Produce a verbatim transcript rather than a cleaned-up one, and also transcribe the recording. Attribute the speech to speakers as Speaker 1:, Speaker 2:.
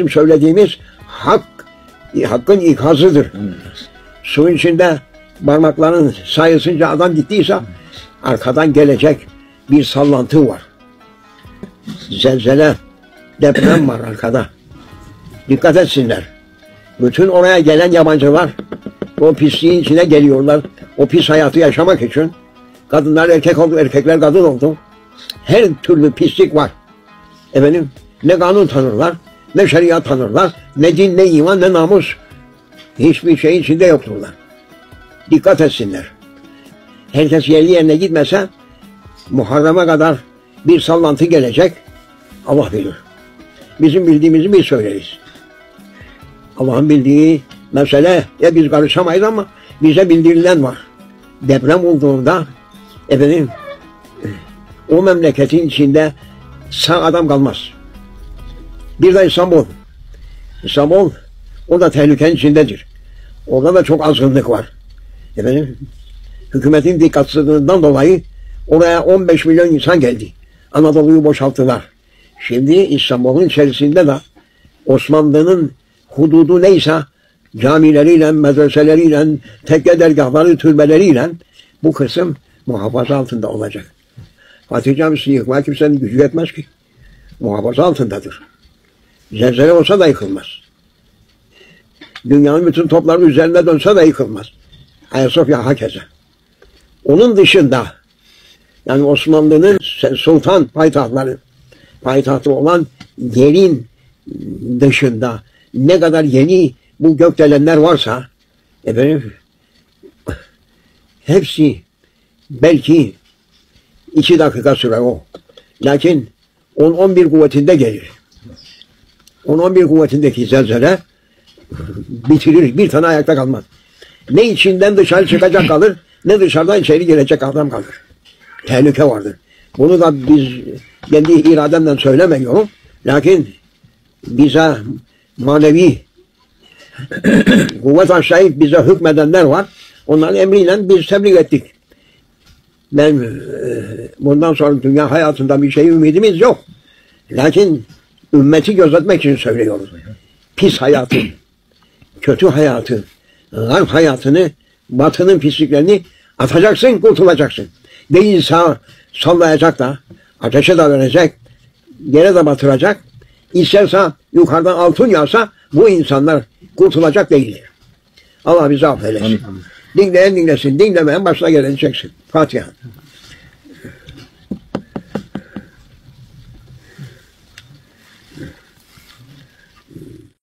Speaker 1: Söylediğimiz hak, hakkın ikazıdır. Suyun içinde parmakların sayısınca adam gittiyse arkadan gelecek bir sallantı var. Zelzele, deprem var arkada. Dikkat etsinler. Bütün oraya gelen yabancılar o pisliğin içine geliyorlar. O pis hayatı yaşamak için. Kadınlar erkek oldu, erkekler kadın oldu. Her türlü pislik var. Efendim, ne kanun tanırlar, ne şeriat tanırlar, ne din, ne iman, ne namus. Hiçbir şeyin içinde yokturlar. Dikkat etsinler. Herkes yerli yerine gitmese Muharrem'e kadar bir sallantı gelecek. Allah bilir. Bizim bildiğimizi biz söyleriz. Allah'ın bildiği mesele ya biz karışamayız ama bize bildirilen var. Deprem olduğunda efendim o memleketin içinde sağ adam kalmaz. Bir de İstanbul. İstanbul o da tehlikenin içindedir. Orada da çok azgınlık var. Efendim, hükümetin dikkatsizliğinden dolayı oraya on beş milyon insan geldi. Anadolu'yu boşalttılar. Şimdi İstanbul'un içerisinde de Osmanlı'nın hududu neyse camileriyle, medreseleriyle, tekke dergahları, türbeleriyle bu kısım muhafaza altında olacak. Fatih Camisi'ni yıkmaya kimsenin gücü yetmez ki. Muhafaza altındadır. Zelzele olsa da yıkılmaz. Dünyanın bütün topları üzerinde dönse de yıkılmaz. Ayasofya hakeza. Onun dışında yani Osmanlı'nın sultan payitahtları payitahtı olan yerin dışında ne kadar yeni bu gökdelenler varsa efendim hepsi belki iki dakika sürer o. Lakin on on bir kuvvetinde gelir. on on bir kuvvetindeki zelzele bitirir. Bir tane ayakta kalmaz. Ne içinden dışarı çıkacak kalır, ne dışarıdan içeri girecek adam kalır. Tehlike vardır. Bunu da biz kendi irademden söylemiyorum. Lakin bize manevi kuvvet aşağıyıp bize hükmedenler var. Onların emriyle biz tebliğ ettik. Ben bundan sonra dünya hayatında bir şey ümidimiz yok. Lakin ümmeti gözetmek için söylüyoruz. Pis hayatı, kötü hayatı, garp hayatını, batının pisliklerini atacaksın, kurtulacaksın. Değilse sallayacak da, ateşe de verecek, yere de batıracak. İsterse yukarıdan altın yağsa bu insanlar kurtulacak değildir. Allah bizi affeylesin. Dinleyen dinlesin, dinlemeyen başına geleni çeksin. Fatiha.